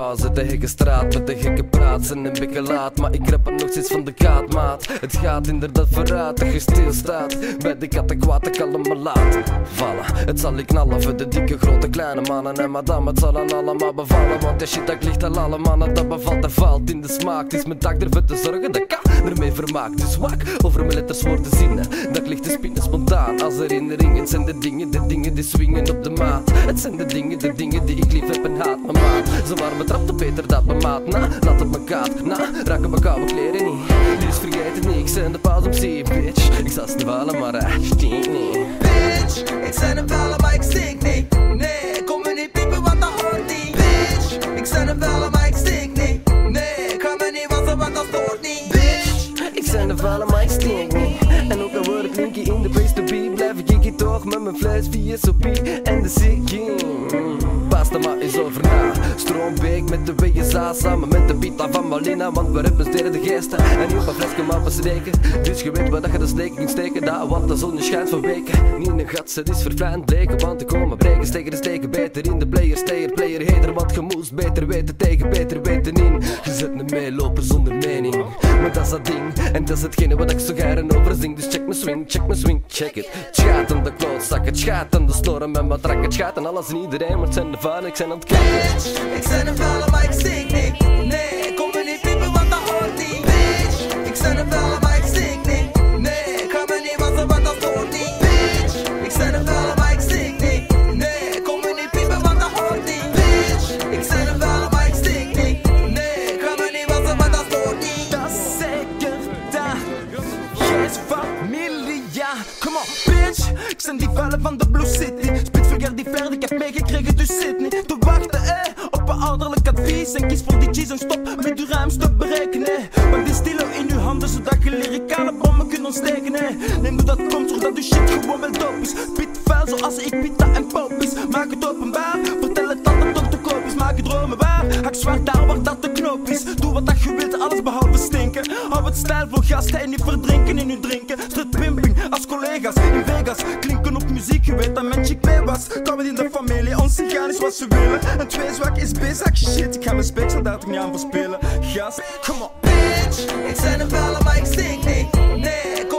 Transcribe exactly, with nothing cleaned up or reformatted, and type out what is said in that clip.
huis uit de gekke straat met de gekke praat. Zijn een beetje laat, maar ik rap er nog steeds van de kaart, maat. Het gaat inderdaad vooruit dat je stilstaat bij de katten kwaad, ik allemaal laat vallen. Het zal ik knallen voor de dikke, grote, kleine mannen en madame. Het zal aan allemaal bevallen, want die shit dat ligt al alle mannen. Dat bevalt en valt in de smaak. Het is mijn dag ervoor te zorgen dat ik ermee vermaakt. Dus wak over mijn letters woorden zinnen. Dat ligt te spinnen spontaan als herinneringen. Het zijn de dingen, de dingen die swingen op de maat. Het zijn de dingen, de dingen die ik lief heb en haat. Mijn maat, ze waren betrapt op beter dat mijn maat. Na, laat op mijn kaart, na, raken mijn koude kleren niet. Dus vergeet het niet, ik zijn de paus om zee, bitch. Ik zal sneeuwalen, maar hij stinkt niet. Bitch, ik zijn een vuile, maar ik stink niet. Nee, kom me niet piepen, want dat hoort niet. Bitch, ik zijn een vuile, maar ik stink niet. Nee, ik ga me niet wassen, want dat stoort niet. Bitch, ik zijn de vuile, maar ik stink niet. En ook al word ik linkie in de place to be, blijf ik hier toch met mijn vlees, V S O P en de zikking. Pasta maar eens over na. Stroombeek met de W S A samen met de pita van Malina. Want we representeren de geesten en niet op een flesje maar besteken. Dus je weet waar dat je de steek kunt steken. Daar want de zon schijnt van weken. Niet in een gat, het is verflijnd bleken. Want ik kom maar breken, steken de steken beter in de player. Stayer, player, hater, want je moest beter weten tegen beter weten in. Je zet een meeloper zonder mening. Maar dat is dat ding en dat is hetgene wat ik zo geiren over zing. Dus check mijn swing, check mijn swing, check it. Het schijt aan de klootzak, het schijt aan de snoren met mijn trak. Het schijt aan alles en iedereen, maar het zijn de vanen, ik zijn aan het kijken. bitch, ik zijn een vuile, maar ik stink niet. Nee, kom me niet piepen, want dat hoort niet. Bitch, ik zijn een vuile, maar ik stink niet. Nee, ik ga me niet wassen, want dat stoort niet. Bitch, ik zijn een vuile, maar ik stink niet. Nee, kom me niet piepen, want dat hoort niet. Bitch, ik zijn een vuile, maar ik stink niet. Nee, ik ga me niet wassen, want dat stoort niet. Dat is zeker daar. Geen familie, ja. Come on, bitch. Ik zijn die vuile van de Blue City. Spit vulgair die verder, ik heb meegekregen, dus zit niet te wachten, eh. Op een ouderlijk advies en kies voor die cheese en stop met uw ruimte te berekenen. Pak die stilo in uw handen zodat je lyricale bommen kunt ontsteken. Neem hoe dat komt zodat uw shit gewoon wel dope is. Piet vuil zoals ik pita en pop is. Maak het openbaar, vertel het dat het toch te koop is. Maak je dromen waar, hak zwaar daar waar dat de knoop is. Doe wat dat je wilt, alles behalve stinken. Hou het stijl voor gasten en niet verdrinken in uw drinken. Strut pimping als collega's in Vegas. Klinken op muziek, je weet dat mijn chick mee was. Kwam het in de familie, ons gaan is wat ze willen. En twee zwak is bezak, shit. Ik ga mijn speeksel daar toch niet aan verspelen. Gast, come on. Bitch, ik zijn een vuile, maar ik stink niet. Nee, kom